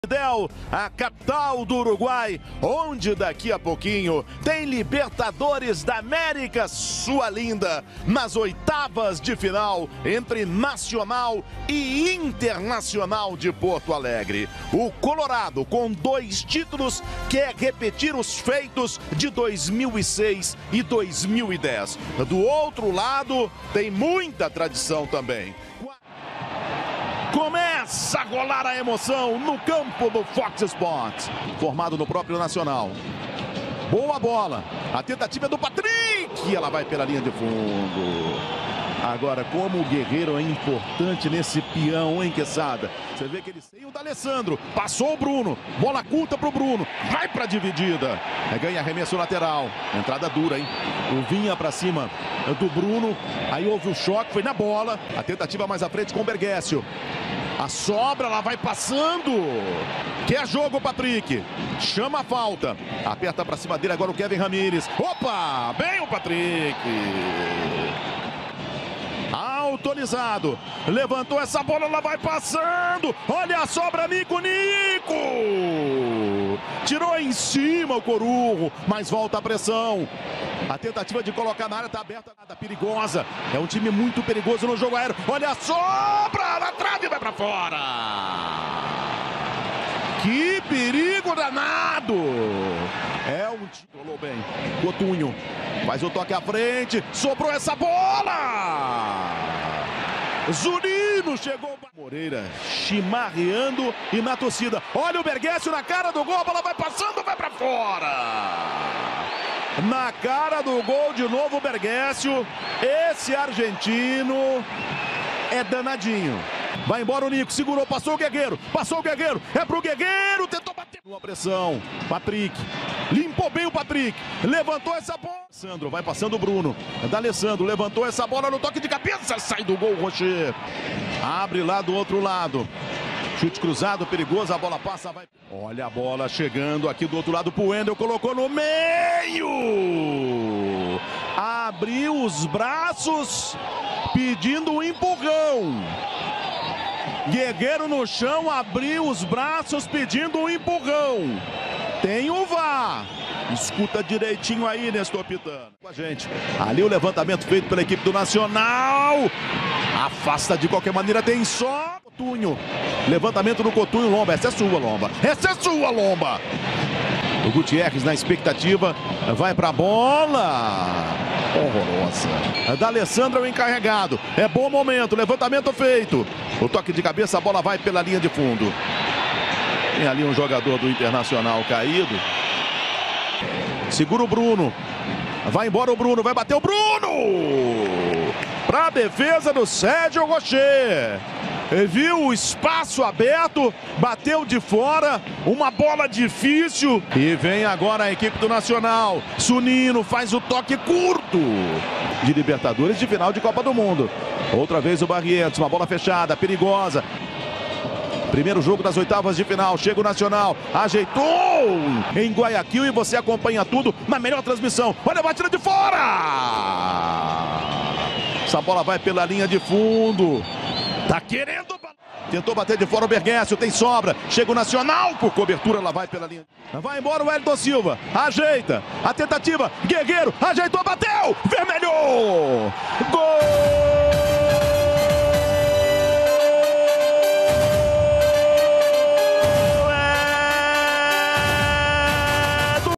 A capital do Uruguai, onde daqui a pouquinho tem Libertadores da América, sua linda, nas oitavas de final entre Nacional e Internacional de Porto Alegre. O Colorado, com 2 títulos, quer repetir os feitos de 2006 e 2010. Do outro lado, tem muita tradição também. Começa a rolar a emoção no campo do Fox Sports, formado no próprio Nacional. Boa bola, a tentativa é do Patrick, ela vai pela linha de fundo. Agora, como o Guerreiro é importante nesse peão, hein, Quesada? Você vê que ele tem o D'Alessandro, passou o Bruno, bola curta pro Bruno, vai pra dividida. Ganha arremesso lateral, entrada dura, hein? O Vinha pra cima do Bruno, aí houve o choque, foi na bola. A tentativa mais à frente com o Bergessio. A sobra, ela vai passando. Quer jogo, Patrick. Chama a falta. Aperta pra cima dele agora o Kevin Ramírez. Opa! Bem o Patrick. Autorizado. Levantou essa bola, ela vai passando. Olha a sobra, Nico. Tirou em cima o Corujo, mas volta a pressão. A tentativa de colocar na área está aberta, nada perigosa. É um time muito perigoso no jogo aéreo. Olha a sobra, na trave, vai para fora. Que perigo danado. É um time, rolou bem. Coutinho faz o toque à frente, sobrou essa bola. Zunino chegou. Moreira chimarreando e na torcida. Olha o Bergessio na cara do gol, a bola vai passando, vai para fora. Na cara do gol de novo o Bergessio. Esse argentino é danadinho. Vai embora o Nico, segurou, passou o Guerreiro, é pro Guerreiro, tentou bater. Uma pressão, Patrick, limpou bem o Patrick, levantou essa bola. Sandro, vai passando o Bruno, D'Alessandro, levantou essa bola no toque de cabeça, sai do gol, Rocher. Abre lá do outro lado. Chute cruzado, perigoso, a bola passa, vai. Olha a bola chegando aqui do outro lado pro Wendel, colocou no meio. Abriu os braços, pedindo um empurrão. Guerreiro no chão, abriu os braços, pedindo um empurrão. Tem o VAR. Escuta direitinho aí, Nestor Pitano. Com a gente. Ali o levantamento feito pela equipe do Nacional. Afasta de qualquer maneira, tem só Coutinho. Levantamento no Coutinho, Lomba. Essa é sua, Lomba. Essa é sua, Lomba. O Gutierrez na expectativa. Vai pra bola. Horrorosa. D'Alessandro é o encarregado. É bom momento. Levantamento feito. O toque de cabeça, a bola vai pela linha de fundo. Tem ali um jogador do Internacional caído. Segura o Bruno. Vai embora o Bruno. Vai bater o Bruno. Para a defesa do Sérgio Rocher. Viu o espaço aberto, bateu de fora, uma bola difícil. E vem agora a equipe do Nacional. Zunino faz o toque curto de Libertadores de final de Copa do Mundo. Outra vez o Barrientos, uma bola fechada, perigosa. Primeiro jogo das oitavas de final, chega o Nacional, ajeitou em Guayaquil e você acompanha tudo na melhor transmissão. Olha a batida de fora! Essa bola vai pela linha de fundo. Tá querendo... Tentou bater de fora o Bergessio, tem sobra. Chega o Nacional, por cobertura, ela vai pela linha. Vai embora o Wellington Silva, ajeita. A tentativa, Guerreiro, ajeitou, bateu! Vermelho! Gol!